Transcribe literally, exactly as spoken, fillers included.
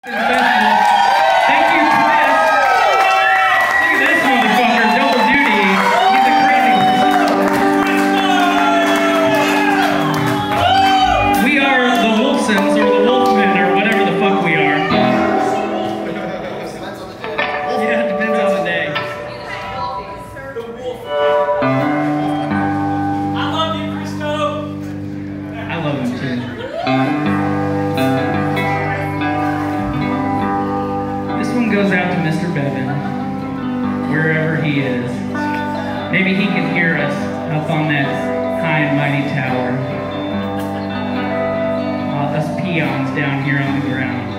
Festival. Thank you, Chris. Look at this motherfucker, double duty. He's a crazy person. We are the Wolfsons, or the Wolfmen, or whatever the fuck we are. Yeah, it depends on the day. I love you, Christo. I love him too. This one goes out to Mister Bevan, wherever he is. Maybe he can hear us up on that high and mighty tower. Uh, us peons down here on the ground.